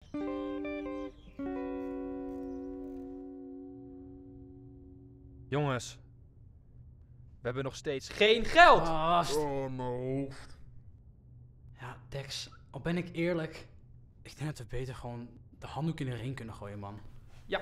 Jongens, we hebben nog steeds geen geld! Oh, mijn hoofd. Ja, Dex, al ben ik eerlijk, ik denk dat we beter gewoon de handdoek in de ring kunnen gooien, man. Ja.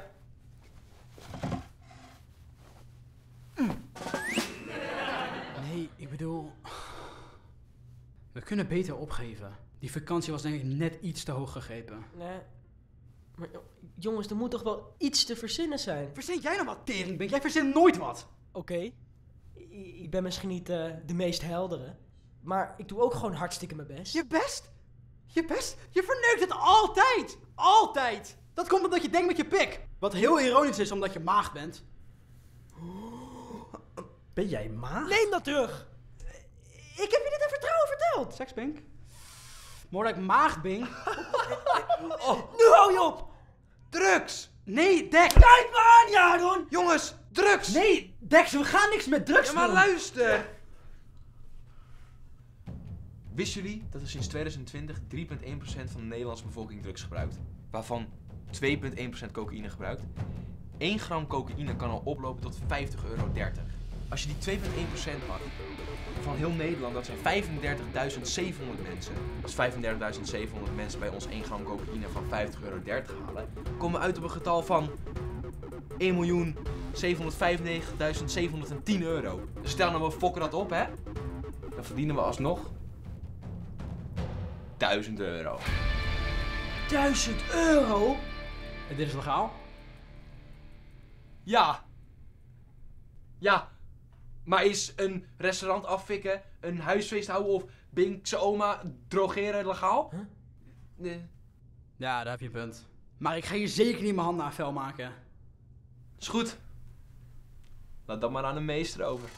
Nee, ik bedoel, we kunnen beter opgeven. Die vakantie was denk ik net iets te hoog gegrepen. Nee. Maar jongens, er moet toch wel iets te verzinnen zijn? Verzin jij nou wat, teringbink? Jij verzint nooit wat. Oké. Ik ben misschien niet de meest heldere. Maar ik doe ook gewoon hartstikke mijn best. Je best? Je best? Je verneukt het altijd! Altijd! Dat komt omdat je denkt met je pik. Wat heel ironisch is omdat je maagd bent. Ben jij maag? Neem dat terug! Ik heb je dit in vertrouwen verteld. Sekspink? More like maagdbink. Nu hou je op! Drugs! Nee, Dex! Kijk me aan, Jaron! Jongens, drugs! Nee, Dex, we gaan niks met drugs Ja, maar doen. luister! Wisten jullie dat er sinds 2020 3,1% van de Nederlandse bevolking drugs gebruikt? Waarvan 2,1% cocaïne gebruikt. 1 gram cocaïne kan al oplopen tot €50,30. Als je die 2,1% pakt van heel Nederland, dat zijn 35.700 mensen. Als 35.700 mensen bij ons 1 gram cocaïne van €50,30 halen, komen we uit op een getal van 1.795.710 euro. Dus stel nou we fokken dat op, hè? Dan verdienen we alsnog €1.000. €1.000? En dit is legaal? Ja. Ja. Maar is een restaurant affikken, een huisfeest houden of Binkse oma drogeren legaal? Huh? Nee. Ja, daar heb je een punt. Maar ik ga hier zeker niet mijn handen aan vuil maken. Is goed. Laat dat maar aan de meester over.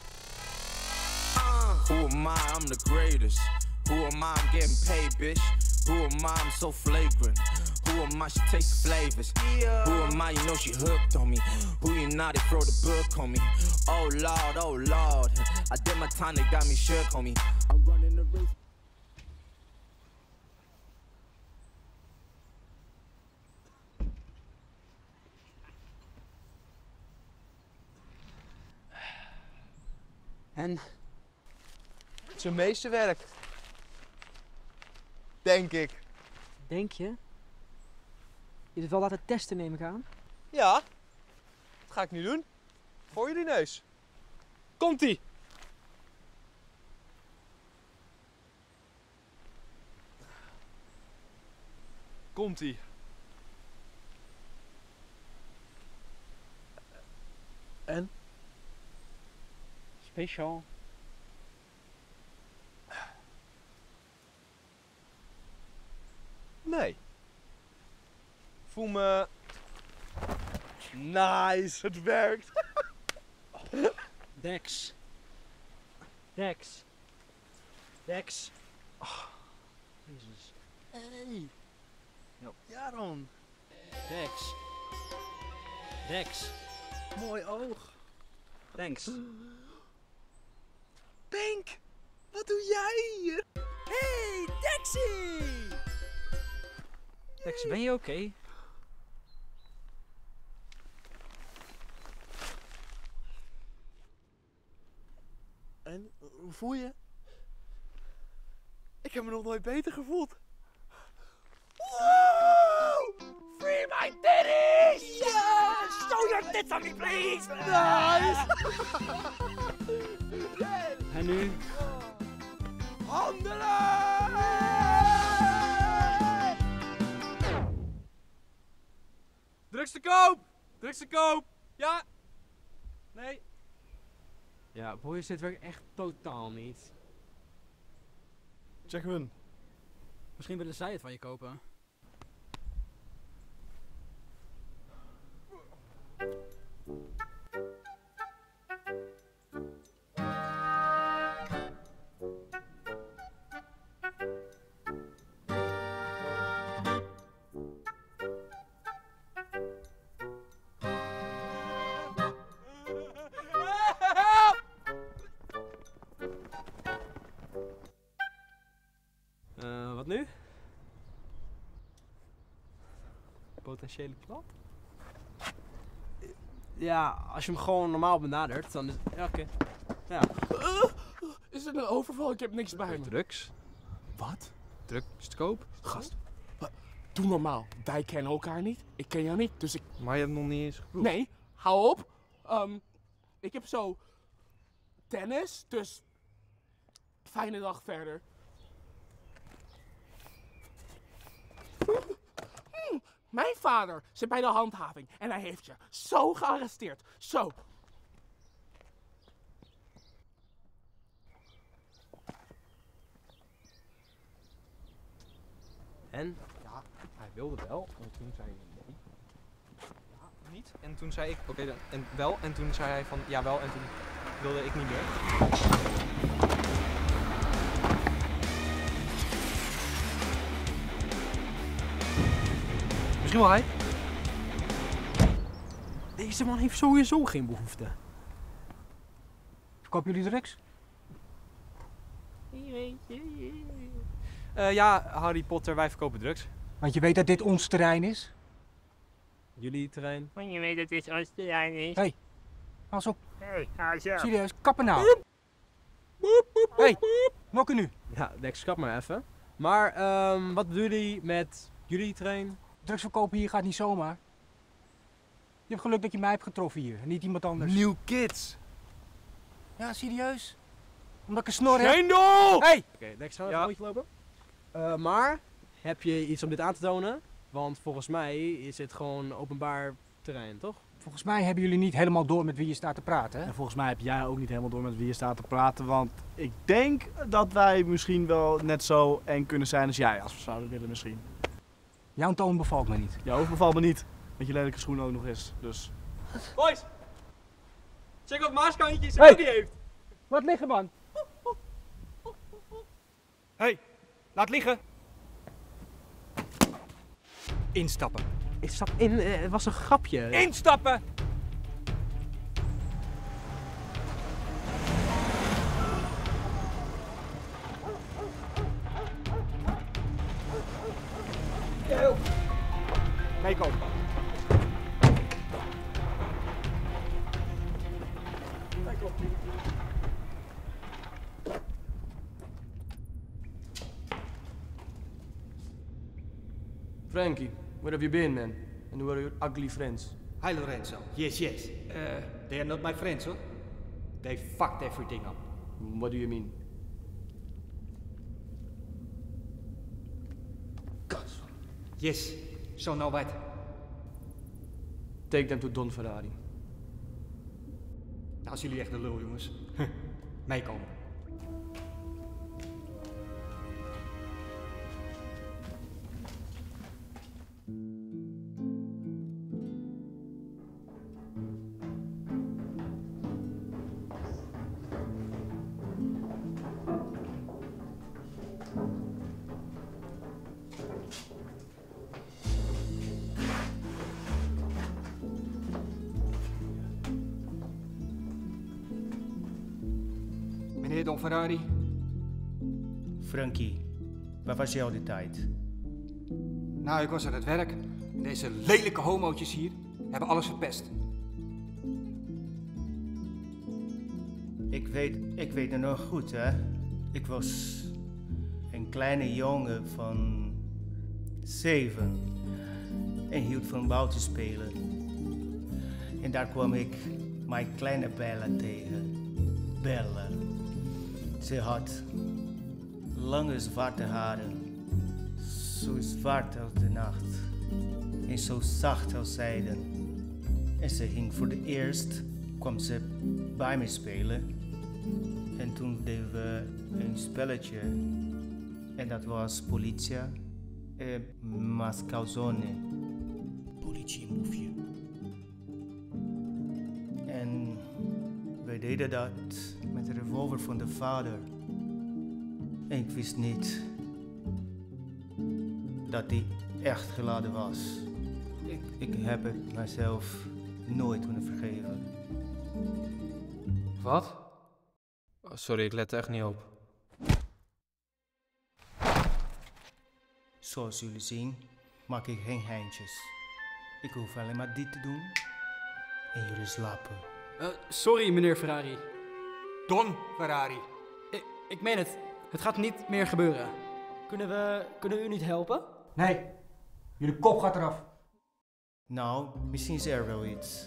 Who am I? I'm the greatest. Who am I? I'm getting paid, bitch. Who am I? I'm so flagrant. Who am I? She takes the flavors. Who am I? You know she hooked on me. Who you not? They throw the book on me. Oh Lord, oh Lord. I did my time, they got me shook on me. I'm running the race. En? Het is een meesterwerk. Denk ik. Denk je? Je hebt wel laten testen, neem ik aan. Ja, dat ga ik nu doen. Voor jullie neus. Komt-ie! Komt-ie. En? Speciaal. Nee. Voel me... Nice, het werkt. Dex. Dex. Dex. Jezus. Hey. Jaron. Dex. Dex. Mooi oog. Thanks. Pink, wat doe jij hier? Hey, Dexie! Dex, ben je oké? En, hoe voel je? Ik heb me nog nooit beter gevoeld. Wow! Free my titties! Yes! Show your tits on me, please! Nice! En nu? Handelen! Drugs te koop! Drugs te koop! Ja! Nee? Ja, boys, dit werkt echt totaal niet. Check hun. Misschien willen zij het van je kopen. Wat nu? potentiële klant? Ja, als je hem gewoon normaal benadert, dan is... Ja, oké. Ja. Is het een overval? Ik heb niks bij me. Drugs? Wat? Drugs te koop? Gast, doe normaal. Wij kennen elkaar niet. Ik ken jou niet, dus ik... Maar je hebt nog niet eens geproefd. Nee, hou op. Ik heb zo tennis, dus fijne dag verder. Mijn vader zit bij de handhaving en hij heeft je zo gearresteerd. Zo. En? Ja, hij wilde wel. En toen zei hij nee. Ja, niet. En toen zei ik, oké, en wel. En toen zei hij van, ja wel. En toen wilde ik niet meer. Misschien wel hij. Deze man heeft sowieso geen behoefte. Verkopen jullie drugs? Ja, Harry Potter, wij verkopen drugs. Want je weet dat dit ons terrein is? Jullie terrein? Want je weet dat dit ons terrein is. Hé, pas op. Hé, hou zo. Serieus, kappen nou. Hé, nokken nu. Ja, Dex, kap maar even. Maar wat bedoelen jullie met jullie terrein? Drugs verkopen hier gaat niet zomaar. Je hebt geluk dat je mij hebt getroffen hier en niet iemand anders. New Kids! Ja, serieus? Omdat ik een snor heb? Schendel! Hey! Oké, Dex, gaan we even een rondje lopen? Maar, heb je iets om dit aan te tonen? Want volgens mij is dit gewoon openbaar terrein, toch? Volgens mij hebben jullie niet helemaal door met wie je staat te praten, hè? En volgens mij heb jij ook niet helemaal door met wie je staat te praten, want ik denk dat wij misschien wel net zo eng kunnen zijn als jij, als we zouden willen misschien. Jouw toon bevalt me niet. Jouw hoofd bevalt me niet, met je lelijke schoen ook nog eens, dus... Boys! Check wat Maaskantjes Hey! die heeft. Wat liggen, man? Hey, laat liggen. Instappen. Ik stap in, het was een grapje. Instappen! Meekomen. Frankie, where have you been, man? And where are your ugly friends? Hi, Lorenzo. Yes, yes. They are not my friends, huh? They fucked everything up. What do you mean? Yes. So now what? Take them to Don Ferrari. Nou, als jullie echt de lul, jongens. Meekomen. Meneer Don Ferrari. Frankie, waar was je al die tijd? Nou, ik was aan het werk. En deze lelijke homootjes hier hebben alles verpest. Ik weet het nog goed, hè. Ik was een kleine jongen van 7 en hield van buiten spelen. En daar kwam ik mijn kleine Bella tegen. Bella. Ze had lange zwarte haren, zo zwart als de nacht en zo zacht als zijden. En ze ging voor het eerst, kwam ze bij me spelen. En toen deden we een spelletje. En dat was Politia e Mascalzone. Politie en boefje. En wij deden dat met de revolver van de vader. En ik wist niet dat die echt geladen was. Ik heb het mijzelf nooit kunnen vergeven. Wat? Oh, sorry, ik let er echt niet op. Zoals jullie zien, maak ik geen geintjes. Ik hoef alleen maar dit te doen. En jullie slapen. Sorry, meneer Ferrari. Don Ferrari. Ik meen het. Het gaat niet meer gebeuren. Kunnen we u niet helpen? Nee, jullie kop gaat eraf. Nou, misschien is er wel iets.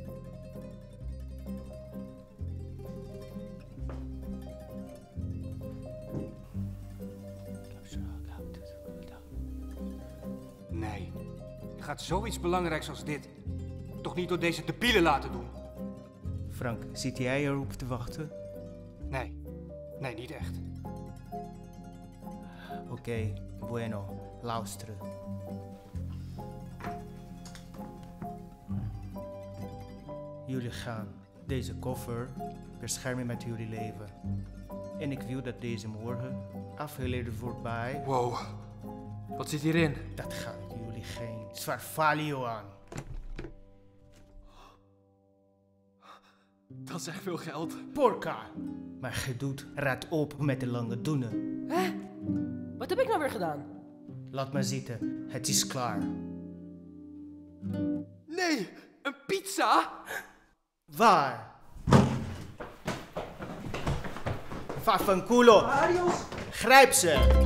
Nee, je gaat zoiets belangrijks als dit toch niet door deze debielen laten doen? Frank, zit jij erop te wachten? Nee, niet echt. Oké, bueno, luisteren. Jullie gaan deze koffer beschermen met jullie leven. En ik wil dat deze morgen afgeleverd wordt bij... Wow, wat zit hierin? Dat gaat jullie geen zwaar value aan. Dat is echt veel geld. Porca! Maar gedoet raad op met de lange doenen. Hè? Wat heb ik nou weer gedaan? Laat maar zitten, het is klaar. Nee, een pizza? Waar? Vaffanculo! Adios! Grijp ze!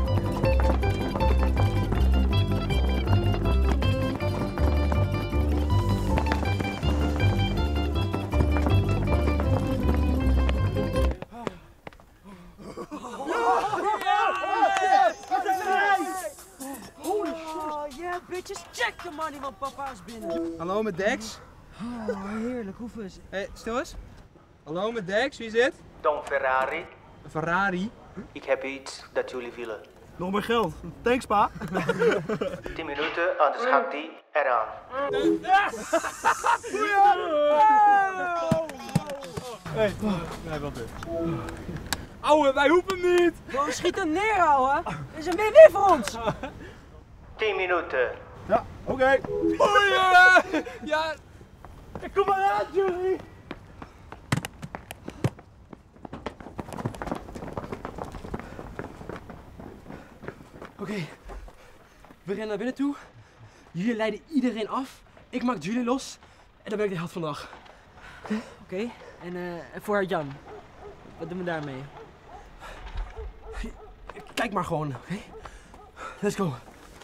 Bitches, check the money, want papa is binnen. Hallo met Dex. Oh, heerlijk, hoeveel is het? Hé, stil eens. Hallo met Dex, wie is dit? Don Ferrari. Een Ferrari? Ik heb iets dat jullie willen. Nog meer geld. Thanks, pa. 10 minuten, anders gaat die eraan. Nee, wat dit? Ouwe, wij hoeven hem niet! Gewoon schiet hem neer, ouwe. Dit is een win-win voor ons. 10 minuten. Ja, oké. Ja, Kom maar aan, Julie. Oké, we rennen naar binnen toe. Jullie leiden iedereen af. Ik maak Julie los. En dan ben ik de held van de dag. Oké, en voor Jan. Wat doen we daarmee? Kijk maar gewoon, oké? Let's go.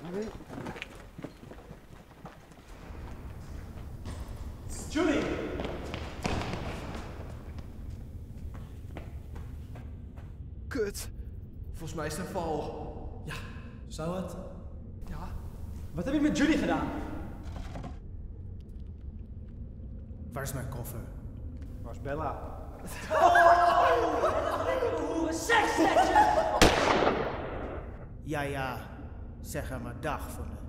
Julie. kut. Volgens mij is het een val. Ja, zou het? Ja. Wat heb je met Julie gedaan? Waar is mijn koffer? Waar is Bella? Oeh, seksletje! Ja, zeg haar maar dag voor me.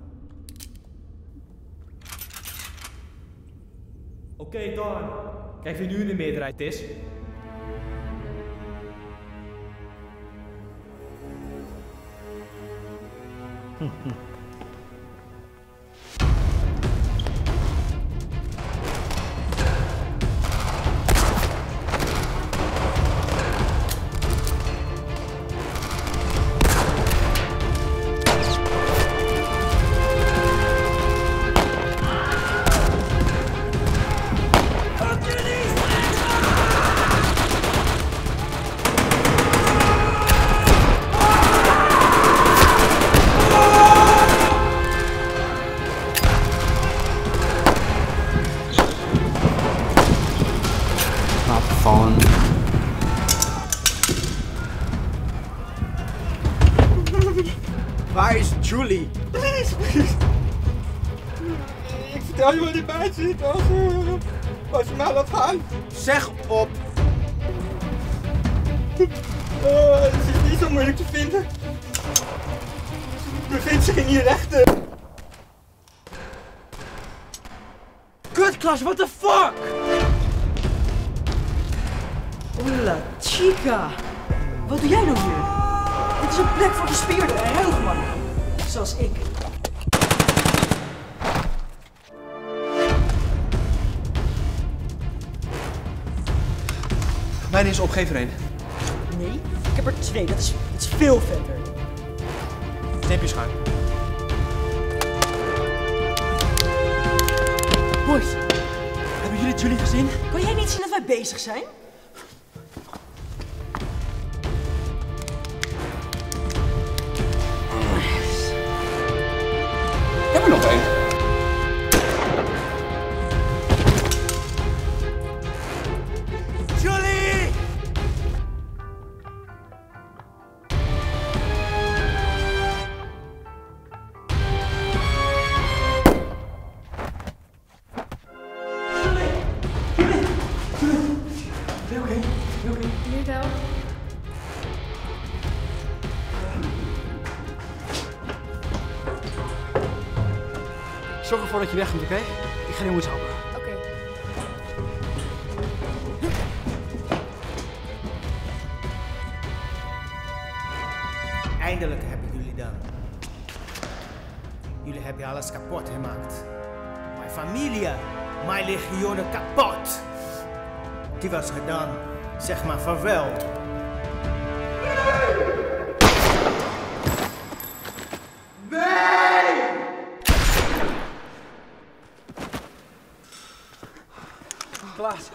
Oké, Don. Kijk wie nu in de meerderheid is. Waar is Julie? Please. Ik vertel je wat die bij zit. Als je mij laat gaan. Zeg op. Het is niet zo moeilijk te vinden. Ik bevind zich in je rechten. Kutklas, what the fuck? Ola chica. Wat doe jij nou hier? Dit is een plek voor gespierden en roofmannen. Zoals ik. Mijn is opgever heen. Nee, ik heb er 2. Dat is veel vetter. Neem je schuim. Boys, hebben jullie Julie gezien? Kan jij niet zien dat wij bezig zijn? We hebben nog één. Julie! Nu wel. Zorg ervoor dat je weg komt, oké? Ik ga de jongens helpen. Oké. Eindelijk heb ik jullie dan. Jullie hebben alles kapot gemaakt. Mijn familie, mijn legioenen kapot. Die was gedaan. Zeg maar vaarwel. Klaas.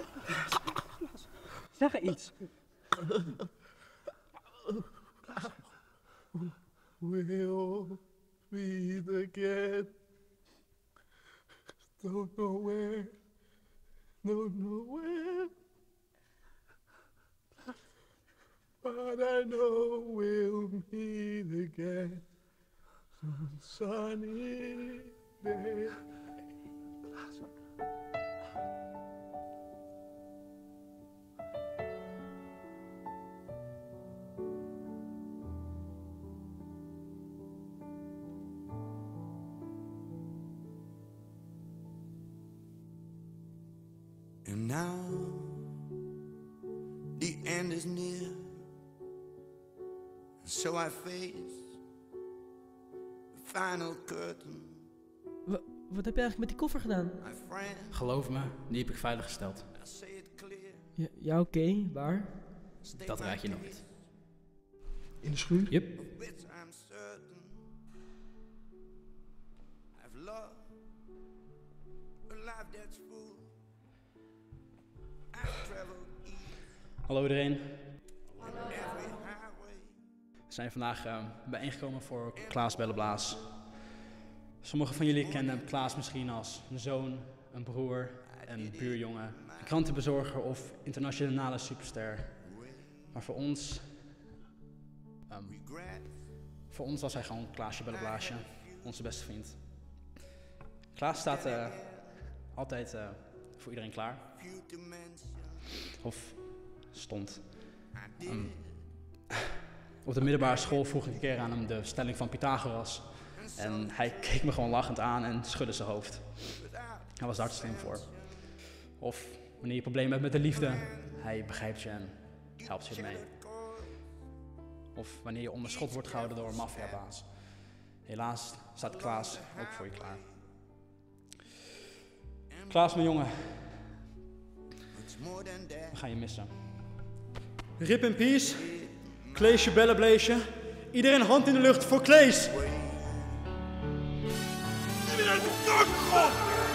Zeg iets. We'll meet again. Don't know where. Don't know where. But I know we'll meet again. Some sunny day. And now the end is near, so I face the final curtain. Wat heb je eigenlijk met die koffer gedaan? Geloof me, die heb ik veilig gesteld. Ja, oké. Waar? Dat raad je nooit. In de schuur? Yep. Hallo iedereen. We zijn vandaag bijeengekomen voor Klaas Belleblaas. Sommigen van jullie kennen Klaas misschien als een zoon, een broer, een buurjongen, een krantenbezorger of internationale superster. Maar voor ons was hij gewoon Klaasje Belleblaasje, onze beste vriend. Klaas staat altijd voor iedereen klaar. Of stond. Op de middelbare school vroeg ik een keer aan hem de stelling van Pythagoras. En hij keek me gewoon lachend aan en schudde zijn hoofd. Hij was daar te slim voor. Of wanneer je problemen hebt met de liefde, hij begrijpt je en helpt je ermee. Of wanneer je onder schot wordt gehouden door een maffiabaas. Helaas staat Klaas ook voor je klaar. Klaas, mijn jongen. We gaan je missen. Rip in peace. Kleesje, Belleblaasje. Iedereen hand in de lucht voor Klees. Iedereen de kanker!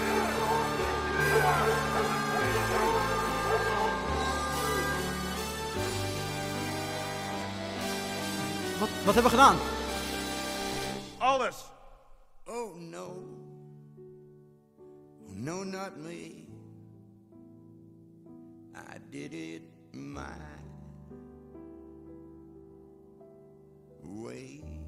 Wat hebben we gedaan? Alles. Oh no. Oh no, not me. I did it my way.